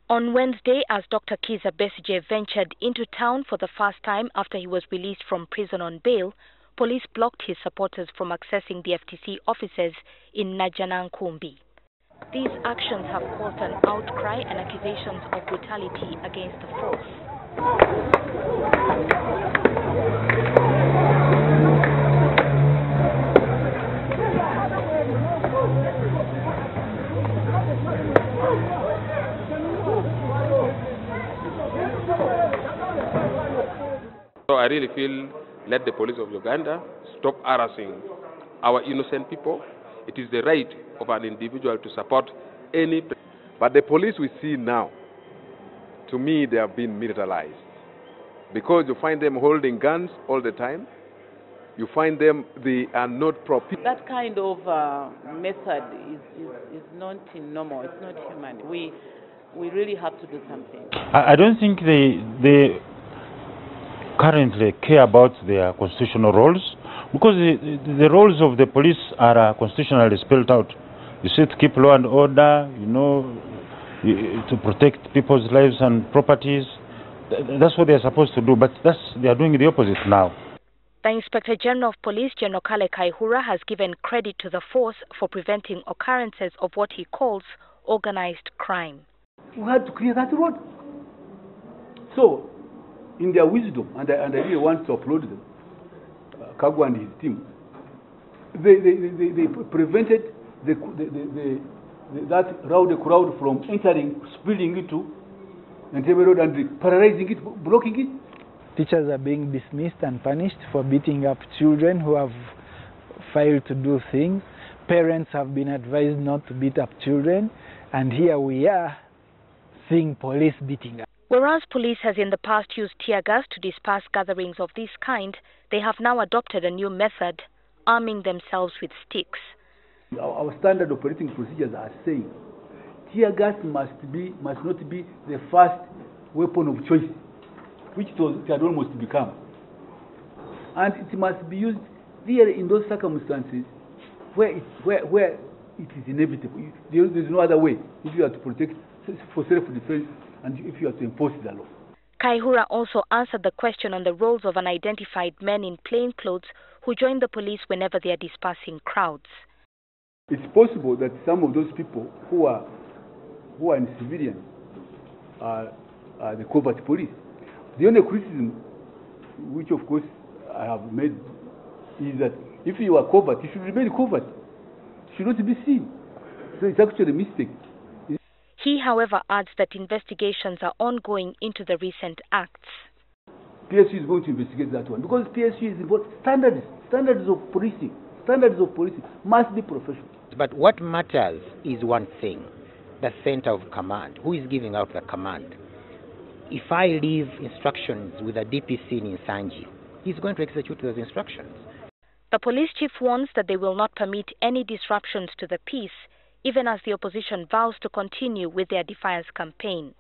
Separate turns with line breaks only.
On Wednesday, as Dr. Kizza Besigye ventured into town for the first time after he was released from prison on bail, police blocked his supporters from accessing the FTC offices in Najanankumbi. These actions have caused an outcry and accusations of brutality against the force.
So I really feel, let the police of Uganda stop harassing our innocent people. It is the right of an individual to support any.
But the police we see now, to me, they have been militarized. Because you find them holding guns all the time. You find them, they are not proper.
That kind of method is not normal, it's not human. We really have to do something.
I don't think they currently care about their constitutional roles, because the roles of the police are constitutionally spelled out. You say to keep law and order, to protect people's lives and properties. That's what they're supposed to do, but they are doing the opposite now.
The Inspector General of Police, General Kale Kayihura, has given credit to the force for preventing occurrences of what he calls organized crime.
We had to clear that road. So, in their wisdom, and I really want to applaud them, Kagu and his team, they prevented that rowdy crowd from entering, spilling into Entebbe Road and paralyzing it, blocking it.
Teachers are being dismissed and punished for beating up children who have failed to do things. Parents have been advised not to beat up children, and here we are seeing police beating up.
Whereas police has in the past used tear gas to disperse gatherings of this kind, they have now adopted a new method, arming themselves with sticks.
Our standard operating procedures are saying tear gas must not be the first weapon of choice, which it had almost become. And it must be used really in those circumstances where it is inevitable. There is no other way if you are to protect for self-defense and if you are to enforce the law.
Kayihura also answered the question on the roles of unidentified men in plain clothes who join the police whenever they are dispersing crowds.
It's possible that some of those people who are in civilian are the covert police. The only criticism, which of course I have made, is that if you are covert, you should remain covert. You should not be seen. So it's actually a mistake.
He, however, adds that investigations are ongoing into the recent acts.
PSU is going to investigate that one because PSU is about standards of policing. Standards of policing must be professional.
But what matters is one thing, the center of command. Who is giving out the command? If I leave instructions with a DPC in Sanji, he's going to execute those instructions.
The police chief warns that they will not permit any disruptions to the peace, even as the opposition vows to continue with their defiance campaign.